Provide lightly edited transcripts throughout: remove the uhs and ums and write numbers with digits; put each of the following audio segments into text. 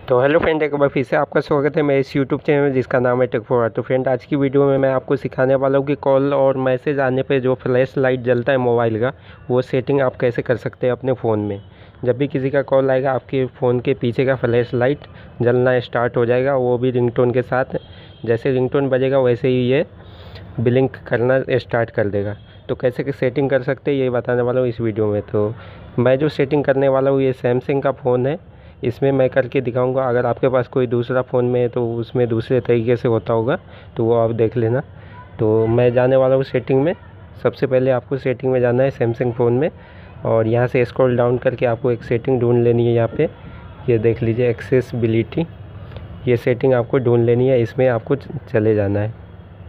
तो hello friend, एक बार फिर से आपका स्वागत है मेरे इस यूट्यूब चैनल में जिसका नाम है टेक4। तो फ्रेंड, आज की वीडियो में मैं आपको सिखाने वाला हूँ कि कॉल और मैसेज आने पे जो फ्लैश लाइट जलता है मोबाइल का, वो सेटिंग आप कैसे कर सकते हैं अपने फ़ोन में। जब भी किसी का कॉल आएगा, आपके फ़ोन के पीछे का फ्लैश लाइट जलना स्टार्ट हो जाएगा, वो भी रिंगटोन के साथ। जैसे रिंगटोन बजेगा वैसे ही ये ब्लिंक करना स्टार्ट कर देगा। तो कैसे सेटिंग कर सकते हैं ये बताने वाला हूँ इस वीडियो में। तो मैं जो सेटिंग करने वाला हूँ, ये सैमसंग का फ़ोन है, इसमें मैं करके दिखाऊंगा। अगर आपके पास कोई दूसरा फ़ोन में है तो उसमें दूसरे तरीके से होता होगा, तो वो आप देख लेना। तो मैं जाने वाला हूँ सेटिंग में। सबसे पहले आपको सेटिंग में जाना है सैमसंग फ़ोन में, और यहाँ से स्क्रॉल डाउन करके आपको एक सेटिंग ढूंढ लेनी है। यहाँ पे ये देख लीजिए, एक्सेसिबिलिटी, ये सेटिंग आपको ढूंढ लेनी है। इसमें आपको चले जाना है।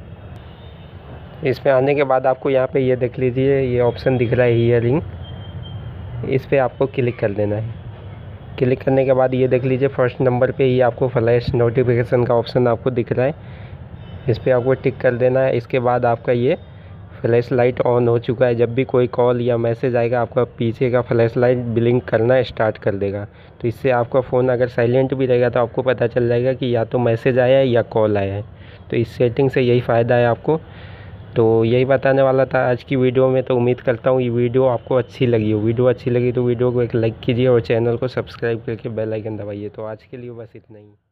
इसमें आने के बाद आपको यहाँ पे ये देख लीजिए, ये ऑप्शन दिख रहा है हियरिंग, इस पर आपको क्लिक कर देना है। क्लिक करने के बाद ये देख लीजिए, फर्स्ट नंबर पे ही आपको फ्लैश नोटिफिकेशन का ऑप्शन आपको दिख रहा है, इस पर आपको टिक कर देना है। इसके बाद आपका ये फ्लैश लाइट ऑन हो चुका है। जब भी कोई कॉल या मैसेज आएगा, आपका पीछे का फ्लैश लाइट ब्लिंक करना स्टार्ट कर देगा। तो इससे आपका फ़ोन अगर साइलेंट भी रहेगा तो आपको पता चल जाएगा कि या तो मैसेज आया है या कॉल आया है। तो इस सेटिंग से यही फ़ायदा है आपको। तो यही बताने वाला था आज की वीडियो में। तो उम्मीद करता हूँ ये वीडियो आपको अच्छी लगी हो। वीडियो अच्छी लगी तो वीडियो को एक लाइक कीजिए और चैनल को सब्सक्राइब करके बेल आइकन दबाइए। तो आज के लिए बस इतना ही।